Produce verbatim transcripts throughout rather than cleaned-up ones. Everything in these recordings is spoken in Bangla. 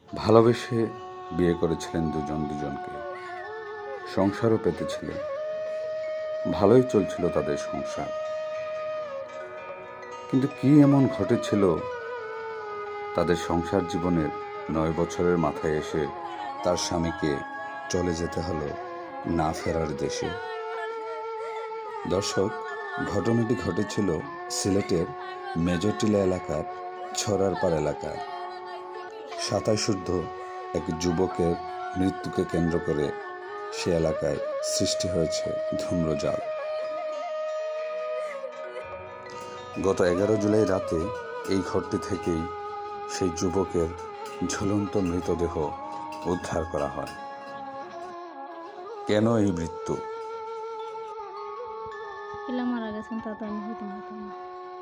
ভালোবেসে বিয়ে করেছিলেন দুজন দুজনকে, সংসারও পেতেছিলেন, ভালোই চলছিল তাদের সংসার। কিন্তু কি এমন ঘটেছিল তাদের সংসার জীবনের নয় বছরের মাথায় এসে তার স্বামীকে চলে যেতে হলো না ফেরার দেশে। দর্শক, ঘটনাটি ঘটেছিল সিলেটের মেজরটিলা এলাকার ছড়ারপাড় এলাকায়। সাতাশোর্ধ্ব এক যুবকের মৃত্যুকে কেন্দ্র করে সে এলাকায় সৃষ্টি হয়েছে ধূম্রজাল। গত এগারো জুলাই রাতে এই ঘরটি থেকেই সেই যুবকের ঝুলন্ত মৃতদেহ উদ্ধার করা হয়। কেন এই মৃত্যু? মারা গেছেন তা তো আমি হইতে পারতাম না।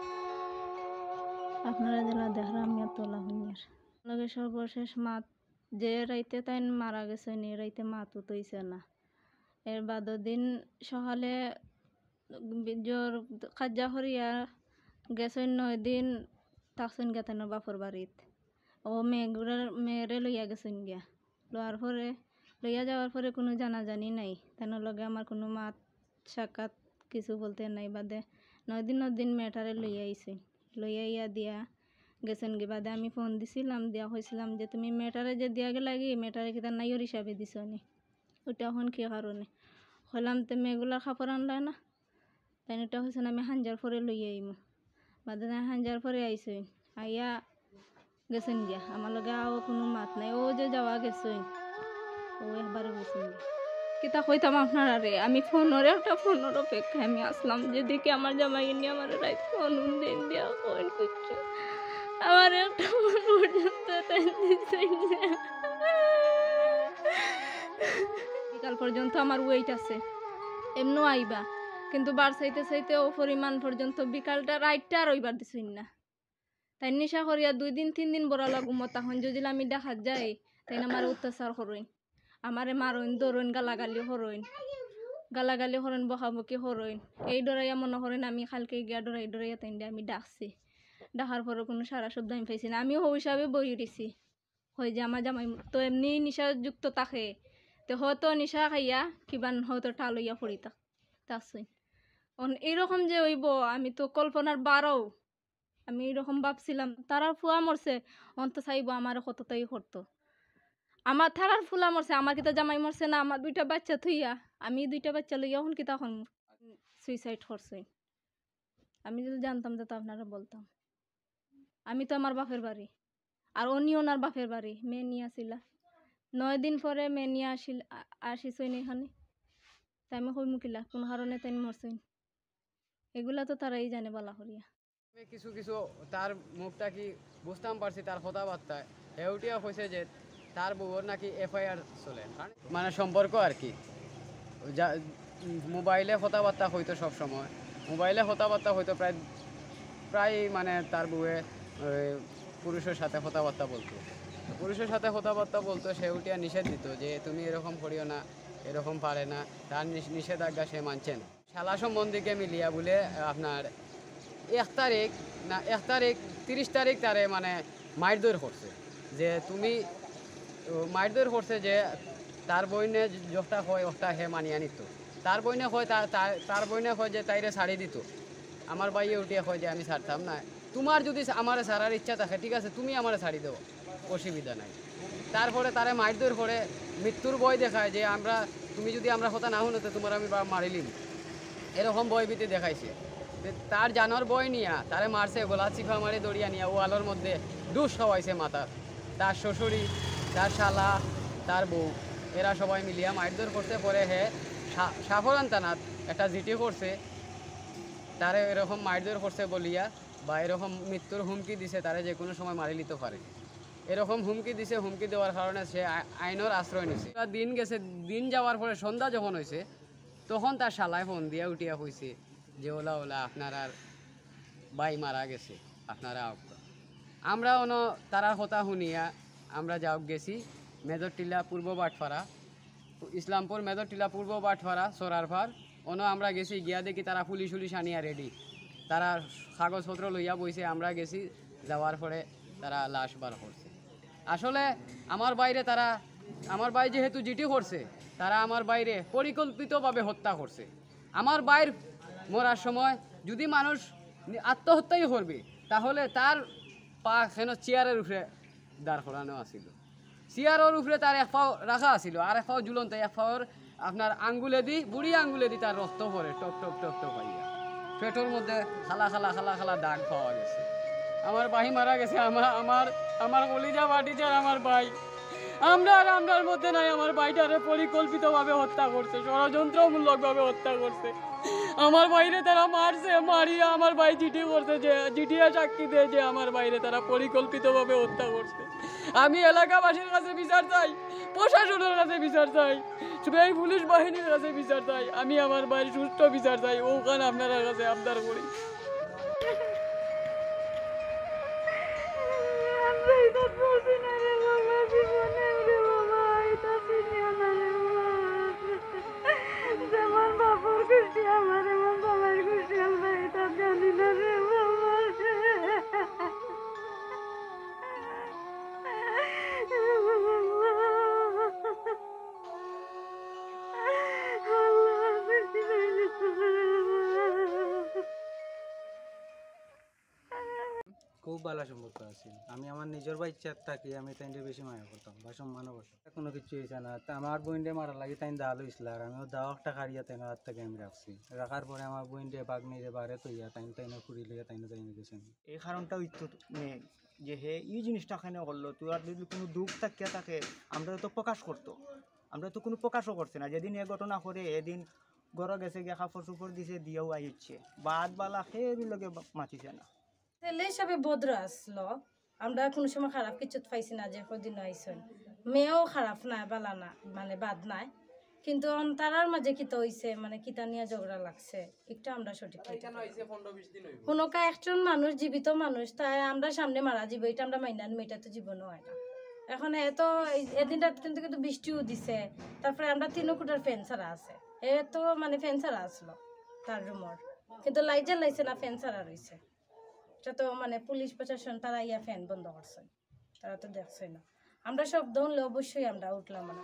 আপনারা জেলা দেখলাম তোলা হইয়ার লগে সর্বশেষ মাত যে রাইতে তাই মারা গেছে নি রাইতে মাত উতইছে না। এর বাদ দিন সকালে জ্বর কাজা হরিয়া গেছেন, নয় দিন থাকছেন গেতেন বাপর বাড়িত। ও মেয়েগুলার মেয়েরে লইয়া গেছেন গিয়া, লওয়ার পরে লইয়া যাওয়ার পরে কোনো জানাজানি নাই। তেন লগে আমার কোনো মাত সাক্ষাৎ কিছু বলতে নাই। বাদে নয় দিন নয় দিন মেয়েটারে লইয়া আইছে, লইয়া ইয়া দিয়া গেছেন গি। বাদে আমি ফোন দিছিলাম, দিয়া হয়েছিলাম যে তুমি মেয়েটারে যে দিয়া গেলা গি মেয়েটারে কি তার নাইয়র হিসাবে দিছ নি, ওইটা এখন কী কারণে হলাম তো মেয়েগুলার খাপড় আনলা না। তাই ওটা হয়েছে আমি হাঞ্জার পরে লইয়া আইমু। বাদে হাঞ্জার পরে আইছে, আইয়া গেছেন গিয়া, আমার লগে আও কোনো মাত নাই। ও যে যাওয়া গেছেন ও একবারে গেছেন গিয়া। কিতা কইতাম আপনার আরে, আমি ফোনের একটা ফোনের অপেক্ষায় আমি আসলাম যেদিকে আমার জামাই নিয়ে আমার রাত ফোন দিন দিয়া কোন করছে আমার একটা ফোন পর্যন্ত তাই দিছেন না। বিকাল পর্যন্ত আমার ওয়েট আছে, এমনও আইবা, কিন্তু বার চাইতে চাইতে ও পরিমাণ পর্যন্ত বিকালটা রাইটটা আর ওইবার দিছেন না। তাই নিশা করিয়া দুই দিন তিন দিন বড় লাগুম তখন যদি আমি দেখা যাই তাই আমার অত্যাচার করইন, আমারে মারইন দৌড়ইন গালাগালি হরইন গালাগালি হরেন বকাবকি হরইন। এই ডরাইয়া মনে করেন আমি খালকে গিয়া ডরাই ডরাইয়া তাই আমি ডাকছি। ডাকার পরে কোনো সারা শব্দ আমি পাইছি না। আমি হো হিসাবে বই দিছি হয় যে আমার জামাই তো এমনি নিশাযুক্ত থাকে, তো হয়তো নিশা খাইয়া কিবা হয়তো টাল হইয়া পড়ি থাক তাকছই। এইরকম যে হইব আমি তো কল্পনার বারও আমি এইরকম ভাবছিলাম। তারার ফুয়া মরছে অন্ত চাইব আমার কতটাই করতো, আমার থাকার ফুলা মরছে আমার কিতা জামাই মরছে না। আমার দুইটা বাচ্চা থইয়া আমি দুইটা বাচ্চা লইয়া এখন কিতা এখন সুইসাইড করছে। আমি যদি জানতাম তো আপনারা বলতাম। আমি তো আমার বাপের বাড়ি আর অনি ওনার বাপের বাড়ি মেয়ে নিয়ে আসিলা, নয় দিন পরে মেয়ে নিয়ে আসিল আসিছইন এখানে। তাই আমি কই মুখিলা কোন কারণে তাই মরছইন এগুলা তো তারাই জানে বলা করিয়া। কিছু কিছু তার মুখটা কি বুঝতাম পারছি তার কথাবার্তায় হেউটিয়া হয়েছে যে তার বউর নাকি এফআইআর চলে, মানে সম্পর্ক আর কি। যা মোবাইলে কথাবার্তা হইতো সব সময়, মোবাইলে কথাবার্তা হইতো প্রায় প্রায় মানে তার বউয়ে পুরুষের সাথে কথাবার্তা বলতো, পুরুষের সাথে কথাবার্তা বলতো। সে উঠিয়া নিষেধ দিত যে তুমি এরকম করিও না, এরকম পারে না, তার নিষেধাজ্ঞা সে মানছে না। শালা সম্বন্ধীকে মিলিয়া বলে আপনার এক তারিখ না এক তারিখ তিরিশ তারিখ তারে মানে মারধর করছে যে তুমি মারধর করছে যে তার বইনে যটা হয় ওটা হে মানিয়া নিত। তার বইনে হয় তার বইনে হয় যে তাইরে ছাড়ি দিত। আমার বাইয়ে উঠিয়া হয় যে আমি ছাড়তাম না, তোমার যদি আমার ছাড়ার ইচ্ছা থাকে ঠিক আছে তুমি আমার ছাড়ি দেবো, অসুবিধা নাই। তারপরে তারে মারধর করে মৃত্যুর ভয় দেখায় যে আমরা তুমি যদি আমরা কথা না শুনতে তোমার আমি মারিলিম, এরকম ভয় ভীতি দেখাইছে। তার জানোর বয় নিয়া তারে মারছে, গোলা চিফা মারে দড়িয়া নিয়া ওয়ালের মধ্যে ডুস খাওয়াইছে মাথার। তার শ্বশুরি, তার শালা, তার বউ এরা সবাই মিলিয়া মারধর করতে পরে হে সাফরান থানাত একটা জিটি করছে, তারে এরকম মারধর করছে বলিয়া বা এরকম মৃত্যুর হুমকি দিছে, তারে যে কোনো সময় মারি নিতে পারে এরকম হুমকি দিছে। হুমকি দেওয়ার কারণে সে আইনের আশ্রয় নিছে। দিন গেছে, দিন যাওয়ার পরে সন্ধ্যা যখন হয়েছে তখন তার শালায় ফোন দিয়া উঠিয়া হয়েছে যে ওলা ওলা আপনার আর বাই মারা গেছে, আপনারা আমরা অন তারার কথা শুনিয়া আমরা যাও গেছি মেজরটিলা পূর্ব বাটফাড়া, ইসলামপুর মেজরটিলা পূর্ব বাটফাড়া সরারফার অন আমরা গেছি। গিয়া দেখি তারা পুলিশ উলিশ আনিয়া রেডি, তারা কাগজপত্র লইয়া বইছে। আমরা গেছি, যাওয়ার পরে তারা লাশ বার করছে। আসলে আমার বাইরে তারা আমার ভাই যেহেতু জিটি করছে তারা আমার বাইরে পরিকল্পিতভাবে হত্যা করছে। আমার বাইর মরার সময় যদি মানুষ আত্মহত্যাই করবে তাহলে তার পা কেন চেয়ারের উপরে দাঁড় করানো আসিল, চেয়ারের উপরে তার এক পাও রাখা আসিল, আর এক পাও ঝুলন্ত, এক পাওয়ার আপনার আঙ্গুলে দি বুড়ি আঙ্গুলে দি তার রক্ত পড়ে টপ টপ টপ টপ পাইয়া পেটের মধ্যে খালা খালা খালা খালা দাগ পাওয়া গেছে। আমার ভাই মারা গেছে, আমার আমার আমার কলিজা বাটিচার আমার ভাই, আমরা আর আমরার মধ্যে নাই। আমার ভাইটারে পরিকল্পিতভাবে হত্যা করছে, ষড়যন্ত্রমূলকভাবে হত্যা করছে। আমার বাইরে তারা মারছে, মারিয়া আমার ভাই জিটি করছে, যে জিটিয়া সাক্ষী দেয় যে আমার বাইরে তারা পরিকল্পিতভাবে হত্যা করছে। আমি এলাকাবাসীর কাছে বিচার চাই, প্রশাসনের কাছে বিচার চাই, এই পুলিশ বাহিনীর কাছে বিচার চাই। আমি আমার ভাইয়ের সুস্থ বিচার চাই, ওখানে আপনারা কাছে আবদার করি। যেমন বাবুর খুশি আমার এমন বাবার খুশি আমরা এটা জানি না রে বাবা। খুব ভালো সম্পর্ক আছে। আমি আমার নিজের বাচ্চার থাকি আমি তাই বেশি মায়া করতাম বা সম্মানও করতাম। কোনো কিছু হয়েছে না, তা আমার বইনডে মারা লাগে তাই দাল হয়েছিল, আর আমিও দাও একটা খারিয়া তাই হাত থেকে আমি রাখছি। রাখার পরে আমার বইনডে বাঘ নিয়ে বারে তৈয়া তাই তাই ফুরি লিয়ে তাই তাই গেছেন। এই কারণটা হইতো মেন যে হে এই জিনিসটা এখানে করলো, তুই আর যদি কোনো দুঃখ থাকিয়া থাকে আমরা তো প্রকাশ করতো, আমরা তো কোনো প্রকাশও করছে না। যেদিন এ ঘটনা করে এদিন ঘরে গেছে গিয়ে কাপড় চুপড় দিছে দিয়েও আইছে, বাদ বালা খেয়ে লগে মাতিছে না। ছেলে হিসাবে ভদ্র আসলো, আমরা কোনো সময় খারাপ কিছু পাইছি না যে কদিন আইসন। মেয়েও খারাপ নাই বালা না, মানে বাদ নাই, কিন্তু তারার মাঝে কিতা হইছে মানে কিতা নিয়ে ঝগড়া লাগছে একটু আমরা সঠিক কোনো একজন মানুষ জীবিত মানুষ তাই আমরা সামনে মারা যাবো এটা আমরা মাইনান মেয়েটা তো জীবনও হয় না। এখন এত এদিনটা কিন্তু কিন্তু বৃষ্টিও দিছে, তারপরে আমরা তিন কোটার ফ্যান ছাড়া আছে, এ তো মানে ফ্যান ছাড়া আসলো তার রুমর, কিন্তু লাইট জ্বালাইছে না ফ্যান ছাড়া রয়েছে। এটা তো মানে পুলিশ প্রশাসন তারা ইয়া ফ্যান বন্ধ করছে, তারা তো দেখছে না। আমরা সব দৌড়লে অবশ্যই আমরা উঠলাম মানে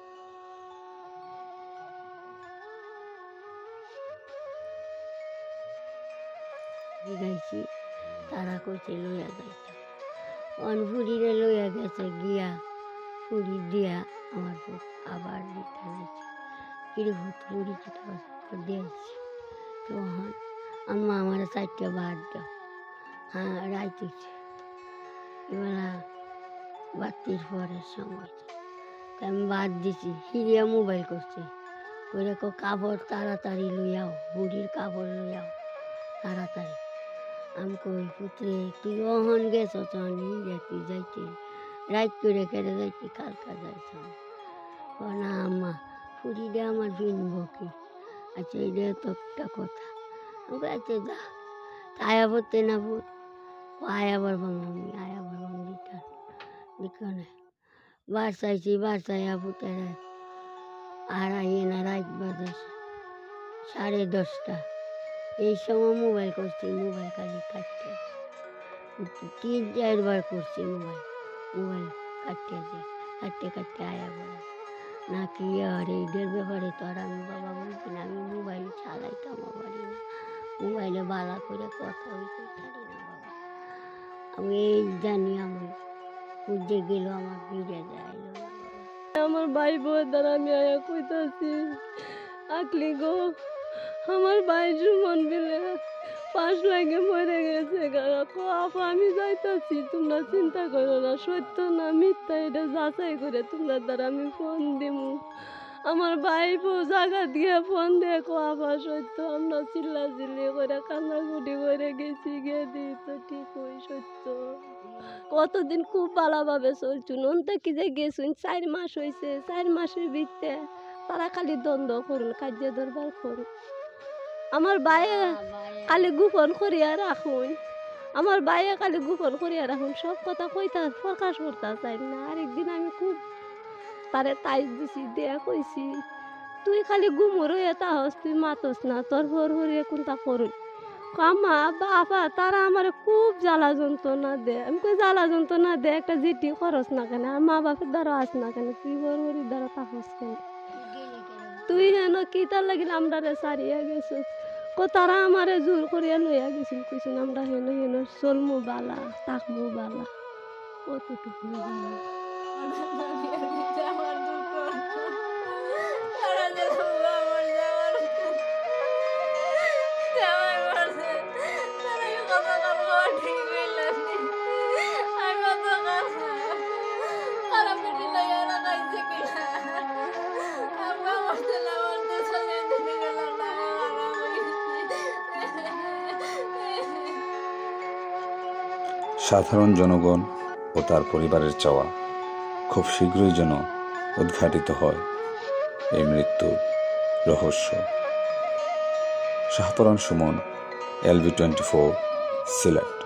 জিগাইছি, তারা কইছে লইয়া যাইতা, অনফুরিরে লইয়া গেছে গিয়া ফুরি দিয়া আমার বুক আবার দিতে গেছে কিরে ভূত ফুরি চিটা দিয়েছি। তখন আম্মা আমার চারটে বাদ দাও, হ্যাঁ রাইতেছে এবেলা বাতির পরের সময় আমি বাদ দিছি। হিরিয়া মোবাইল করছে করে কো কাপড় তাড়াতাড়ি লইয়াও, বুড়ির কাপড় লইয়াও তাড়াতাড়ি। আমি কই পুত্রে তুই অহন গেছ হিরে তুই যাইতে রাইট করে কেটে যাইতে কালকা যাইছ না আম্মা ফুরিটা আমার বিনব কি? আচ্ছা এটা তো একটা কথা। আমি আচ্ছা যা আয়া পড়তে না পুত আয়া বলবাম আমি আয়া বলবাম দিতাম দিকনে বাসাইছি বাসাইয়া পুতের আর আইয়ে না রাত বাজে সাড়ে দশটা। এই সময় মোবাইল করছি, মোবাইল খালি কাটতে তিন চারবার করছি মোবাইল মোবাইল কাটতে যে কাটতে কাটতে আয়া বলে নাকি আর এইদের ব্যাপারে তো আর আমি বাবা বলছি না, আমি মোবাইল চালাইতাম পারি না, মোবাইলে বালা করে কথা হইতে পারি না বাবা। আমি এই জানি আমি খুঁজে গেল আমার ফিরে যাইল আমার ভাই বউয়ের দ্বারা আমি আয়া কইতাছি আকলি গো আমার ভাইয়ের মন বিলে পাশ লাগে মরে গেছে আপা, আমি যাইতাছি তোমরা চিন্তা করো না, সত্য না মিথ্যা এটা যাচাই করে তোমরা দ্বারা আমি ফোন দিমু। আমার ভাই বউ জায়গা দিয়ে ফোন দিয়ে কো আপা সত্য, আমরা চিল্লা চিল্লি করে কান্নাকুটি করে গেছি, গিয়ে দিই তো ঠিক হই সত্য। কতদিন খুব ভালোভাবে চলছুন অন্তে কি যে গেছুন চার মাস হয়েছে, চার মাসের ভিতরে তারা খালি দ্বন্দ্ব করুন কার্য দরবার করুন। আমার বাইয়ে খালি গোপন করিয়া রাখুন, আমার বাইয়ে খালি গোপন করিয়া রাখুন, সব কথা কইতা প্রকাশ করতে চাই না। আরেকদিন আমি খুব তারে তাই দিছি দেয়া কইছি তুই খালি গুমর হয়ে তাহস তুই মাতস না, তোর ভর হরিয়ে কোনটা করুন কামা বাবা তারা আমার খুব জ্বালা যন্ত্রণা দেয়। আমি কই জ্বালা যন্ত্রণা দেয় একটা জিটি খরচ না কেন, আর মা বাপের দ্বারা আস না কেন, তুই বড় দ্বারা তাহস কেন, তুই হেন কি তার লাগিল আমরা রে সারিয়া গেছ। কো তারা আমারে জোর করিয়া লইয়া গেছিল, কইছেন আমরা হেন হেন চলমু বালা তাকমু বালা কতটুকু বালা। সাধারণ জনগণ ও তার পরিবারের চাওয়া খুব শীঘ্রই যেন উদ্ঘাটিত হয় এই মৃত্যুর রহস্য। Shahparan Sumon, LB twenty four, Sylhet.